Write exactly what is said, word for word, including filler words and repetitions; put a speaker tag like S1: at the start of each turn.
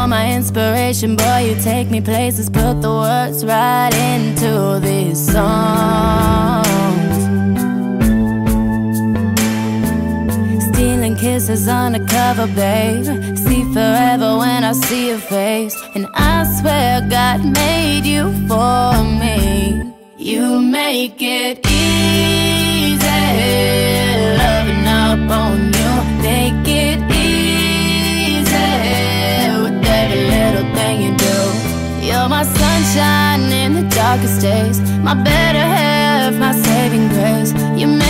S1: You're my inspiration, boy, you take me places. Put the words right into these songs. Stealing kisses undercover, babe. See forever when I see your face. And I swear God made you for me. You make it easy, loving up on you. Make it easy with every little thing you do. You're my sunshine in the darkest days, my better half, my saving grace. You make